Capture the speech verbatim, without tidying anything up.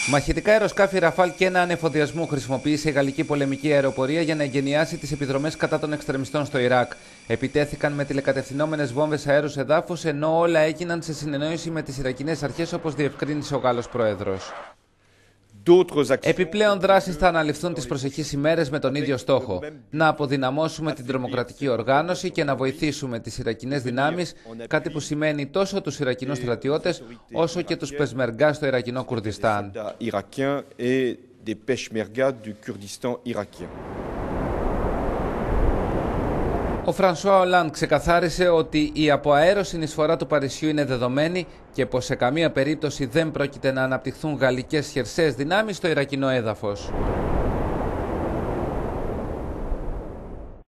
Μαχητικά αεροσκάφη Ραφάλ και ένα ανεφοδιασμού χρησιμοποίησε η γαλλική πολεμική αεροπορία για να εγκαινιάσει τις επιδρομές κατά των εξτρεμιστών στο Ιράκ. Επιτέθηκαν με τηλεκατευθυνόμενες βόμβες αέρους εδάφους, ενώ όλα έγιναν σε συνεννόηση με τις Ιρακινές αρχές, όπως διευκρίνησε ο Γάλλος Πρόεδρος. Επιπλέον δράσεις θα αναλυφθούν τις προσεχείς ημέρες με τον ίδιο στόχο: να αποδυναμώσουμε την τρομοκρατική οργάνωση και να βοηθήσουμε τις Ιρακινές δυνάμεις, κάτι που σημαίνει τόσο τους Ιρακινούς στρατιώτες όσο και τους Πεσμεργά στο Ιρακινό Κουρδιστάν. Ο Φρανσουά Ολάντ ξεκαθάρισε ότι η αποαέρωση συνεισφορά του Παρισιού είναι δεδομένη και πως σε καμία περίπτωση δεν πρόκειται να αναπτυχθούν γαλλικές χερσαίες δυνάμεις στο Ιρακινό έδαφος.